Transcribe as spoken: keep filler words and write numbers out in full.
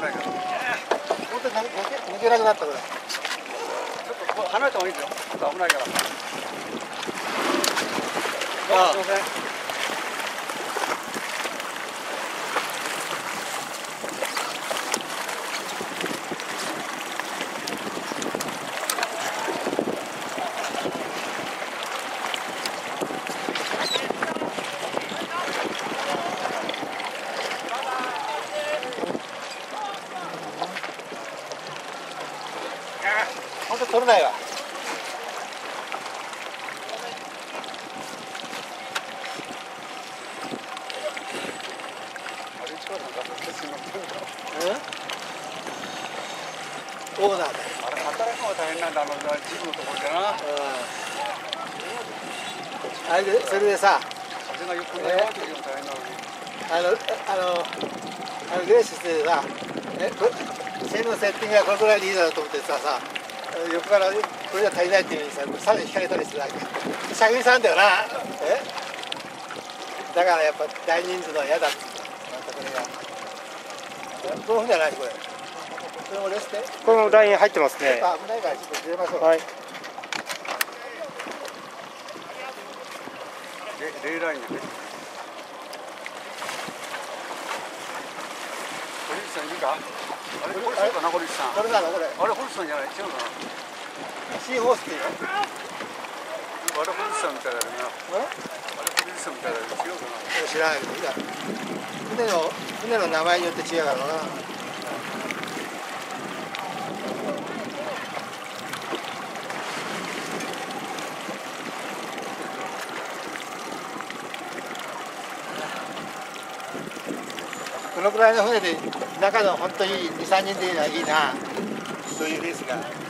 ないから。 本当に抜け抜けなくなったこれ。 ちょっと離れた方がいいですよ。ちょっと危ないから。ああ、すみません。 本当取れないわ。オーナーだよ。 あれ働くのが大変なんだ、あのジムのところでな。 あれでそれでさ、 風がよくないわけでも大変なのに。 あのあのあのレースしてさ、え線のセッティングがこれくらいでいいだろうと思ってささ、横からこれじゃ足りないっていうふうにさ、さらに引かれたりしてたわけ。車組さんだよな。え？だからやっぱ大人数のは嫌だって言うんだ。またこれが。このふうじゃないこれ。これもレステ？ このライン入ってますね。 危ないからちょっとずれましょう。 はい。 レレーラインでね。堀内さんいるか？あれ堀内さんかな、堀内さん。 これなのこれ。 あれ堀内さんじゃない？違うかな。 シーホースっていうの？ あれ堀内さんみたいだよな。 え？ あれ堀内さんみたいだけど違うかな。 知らないけど、いや船の船の名前によって違うからな。このくらいの船で中の本当にに、さんにんでいいのはいいな。そういうレースが。